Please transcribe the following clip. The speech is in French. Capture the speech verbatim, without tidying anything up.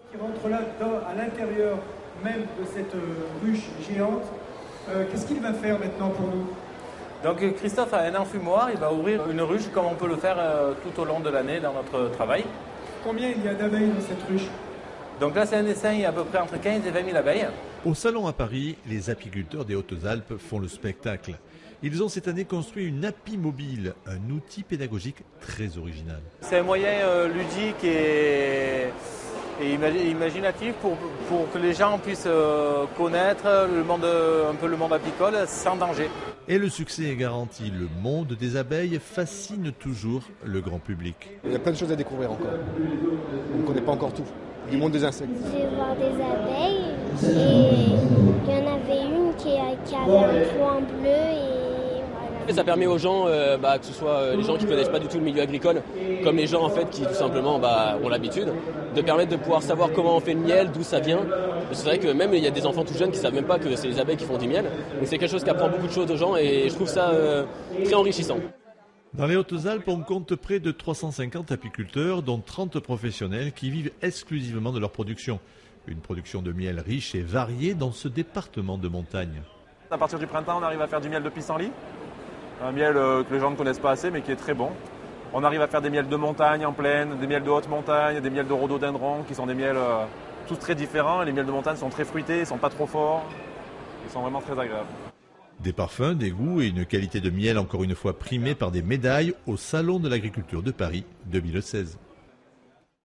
Qui rentre là dans, à l'intérieur même de cette euh, ruche géante. Euh, Qu'est-ce qu'il va faire maintenant pour nous? Donc Christophe a un enfumoir, il va ouvrir une ruche comme on peut le faire euh, tout au long de l'année dans notre travail. Combien il y a d'abeilles dans cette ruche? Donc là c'est un essaim, il y a à peu près entre quinze et vingt mille abeilles. Au salon à Paris, les apiculteurs des Hautes-Alpes font le spectacle. Ils ont cette année construit une appli mobile, un outil pédagogique très original. C'est un moyen euh, ludique et, et imaginatif pour, pour que les gens puissent euh, connaître le monde, un peu le monde apicole sans danger. Et le succès est garanti. Le monde des abeilles fascine toujours le grand public. Il y a plein de choses à découvrir encore. On ne connaît pas encore tout. Du monde des insectes. Je vais voir des abeilles et il y en avait une qui, qui avait un point bleu et voilà. Ça permet aux gens, euh, bah, que ce soit euh, les gens qui ne connaissent pas du tout le milieu agricole, comme les gens en fait qui tout simplement bah, ont l'habitude, de permettre de pouvoir savoir comment on fait le miel, d'où ça vient. C'est vrai que même il y a des enfants tout jeunes qui ne savent même pas que c'est les abeilles qui font du miel. Donc c'est quelque chose qui apprend beaucoup de choses aux gens et je trouve ça euh, très enrichissant. Dans les Hautes-Alpes, on compte près de trois cent cinquante apiculteurs, dont trente professionnels qui vivent exclusivement de leur production. Une production de miel riche et variée dans ce département de montagne. À partir du printemps, on arrive à faire du miel de pissenlit, un miel que les gens ne connaissent pas assez mais qui est très bon. On arrive à faire des miels de montagne en plaine, des miels de haute montagne, des miels de rhododendron qui sont des miels euh, tous très différents. Les miels de montagne sont très fruités, ils ne sont pas trop forts, ils sont vraiment très agréables. Des parfums, des goûts et une qualité de miel encore une fois primée par des médailles au Salon de l'agriculture de Paris deux mille seize.